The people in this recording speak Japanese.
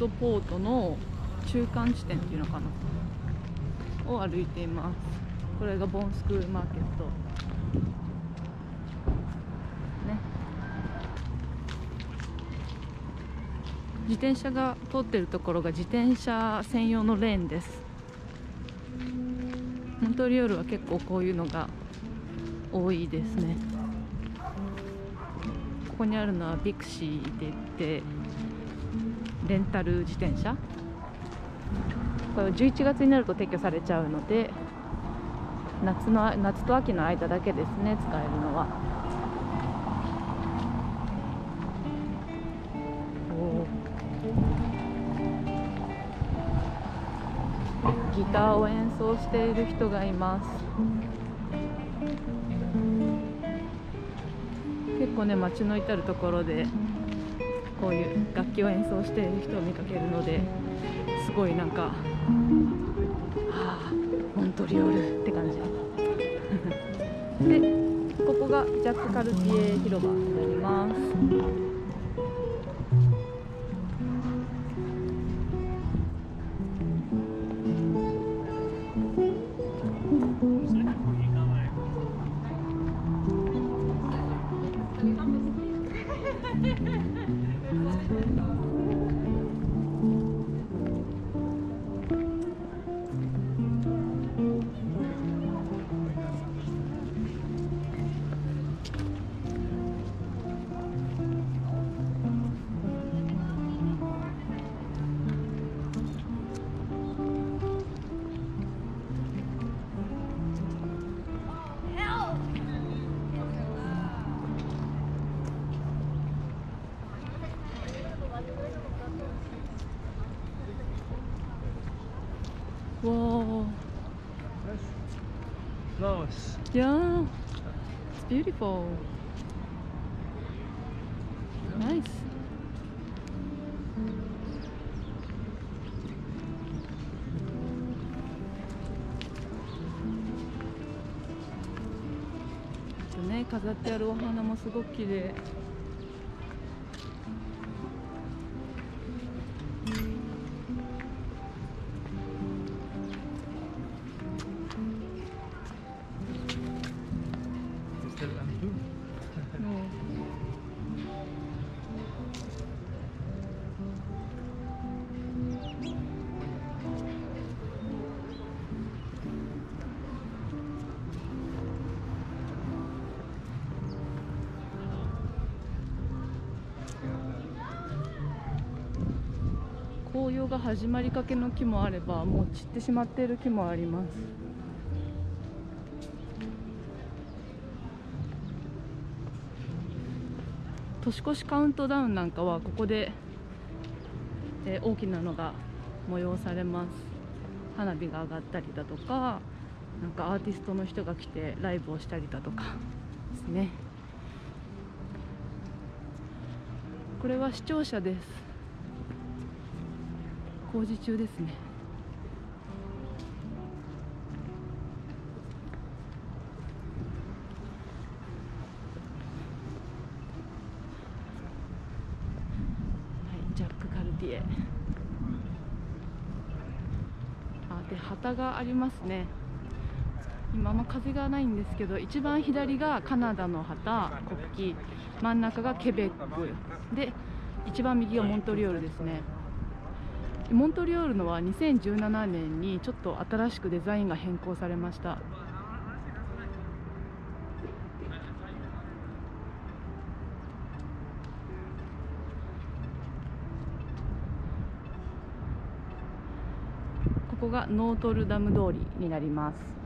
とポートの中間地点っていうのかなを歩いています。これがボンスクマーケットね。自転車が通ってるところが自転車専用のレーンです。モントリオールは結構こういうのが多いですね。ここにあるのはビクシーで言ってレンタル自転車、これ11月になると撤去されちゃうので夏と秋の間だけですね、使えるのは。ギターを演奏している人がいます。結構ね、街の至るところでこういう楽器を演奏している人を見かけるので、すごいなんか、モントリオールって感じで、ここがジャック・カルティエ広場になります。Whoa. Flowers. Yeah. It's beautiful. Nice.ね、飾ってあるお花もすごく綺麗。紅葉が始まりかけの木もあれば、もう散ってしまっている木もあります。年越しカウントダウンなんかはここで、大きなのが催されます。花火が上がったりだとか、なんかアーティストの人が来てライブをしたりだとかですね。これは視聴者です。工事中ですね。ジャック・カルティエ。で、旗がありますね。今も風がないんですけど、一番左がカナダの旗、国旗、真ん中がケベックで、一番右がモントリオールですね。モントリオールのは2017年にちょっと新しくデザインが変更されました。ここがノートルダム通りになります。